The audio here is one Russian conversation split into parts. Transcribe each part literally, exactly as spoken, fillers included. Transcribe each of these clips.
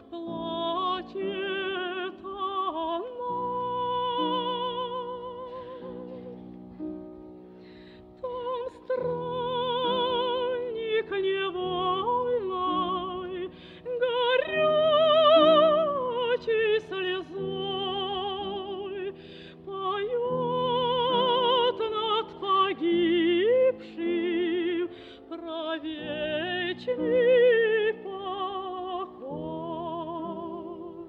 плачет она. Там странник невольной, горячей слезой поет над погибшим про вечный покой.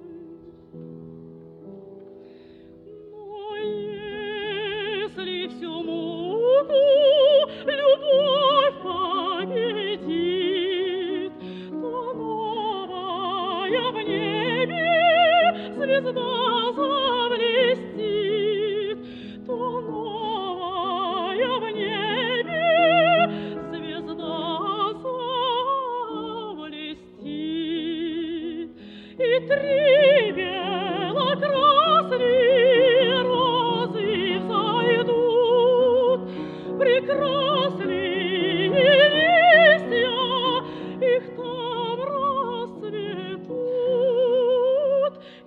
Но если всю муку любовь победит, то новая в небе звезда заблестит, то новая в небе звезда заблестит. И три белокрасные розы взойдут, прекрасные листья, их там расцветут, и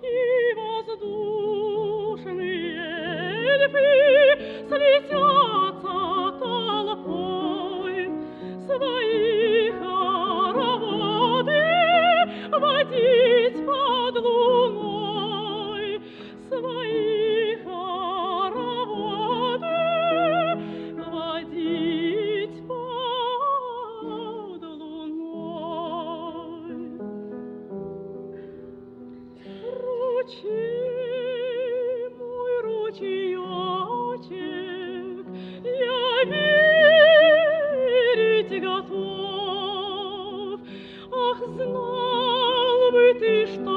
воздушные эльфы слетятся толпой свои хороводы водить под луной, свои хороводы водить под луной. Ручей мой, ручеечек, я верить готов. Ах, знал бы ты, что